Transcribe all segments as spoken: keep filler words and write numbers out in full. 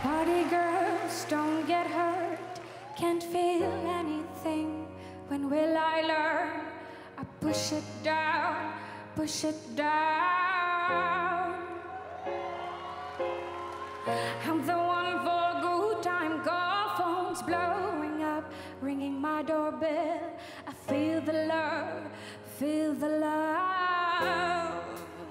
Party girls don't get hurt, can't feel anything. When will I learn? I push it down, push it down. I'm the one for a good time, call phones blowing up, ringing my doorbell. I feel the love, feel the love.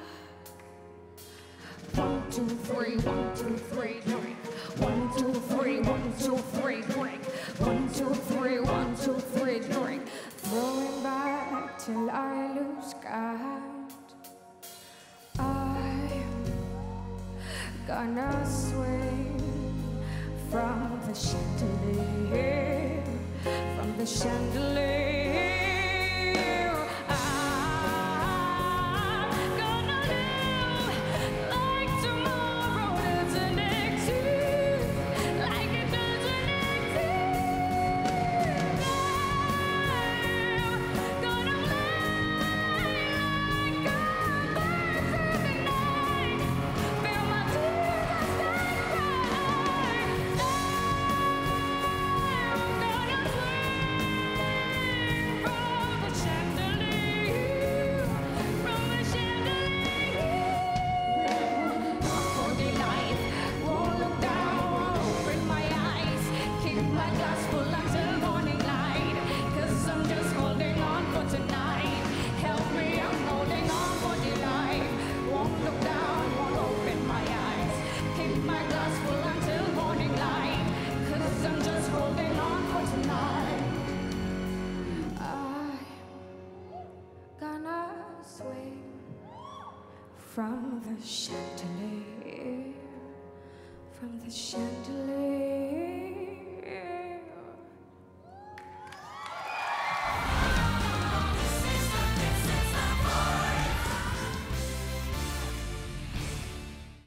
One, two, three, one, two, three, drink. One, two, three, one, two, three, drink. One, two, three, one, two, three, drink. Throwing back till I lose count. I'm gonna swing from the chandelier, from the chandelier. From the chandelier, from the chandelier.